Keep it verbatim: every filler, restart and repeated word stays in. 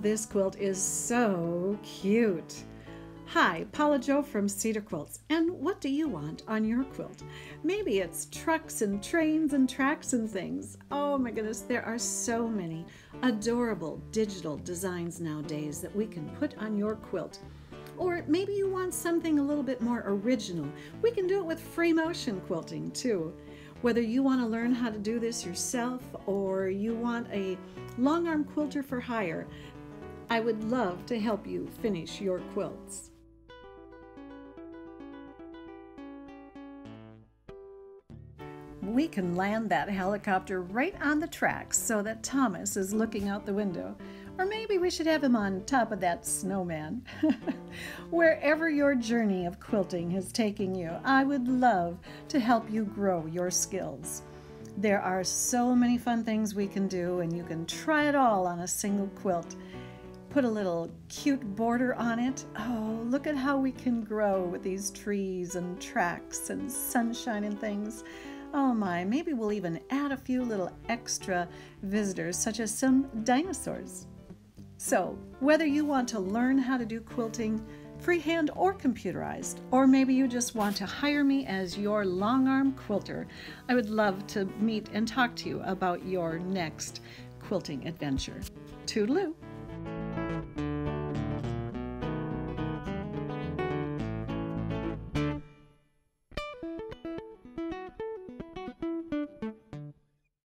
this quilt is so cute. Hi, Paula Jo from Cedar Quilts, and what do you want on your quilt? Maybe it's trucks and trains and tracks and things. Oh my goodness, there are so many adorable digital designs nowadays that we can put on your quilt. Or maybe you want something a little bit more original. We can do it with free motion quilting too. Whether you want to learn how to do this yourself or you want a long arm quilter for hire, I would love to help you finish your quilts. We can land that helicopter right on the tracks so that Thomas is looking out the window. Or maybe we should have him on top of that snowman. Wherever your journey of quilting is taking you, I would love to help you grow your skills. There are so many fun things we can do, and you can try it all on a single quilt. Put a little cute border on it. Oh, look at how we can grow with these trees and tracks and sunshine and things. Oh my, maybe we'll even add a few little extra visitors, such as some dinosaurs. So, whether you want to learn how to do quilting freehand or computerized, or maybe you just want to hire me as your long arm quilter, I would love to meet and talk to you about your next quilting adventure. Toodaloo!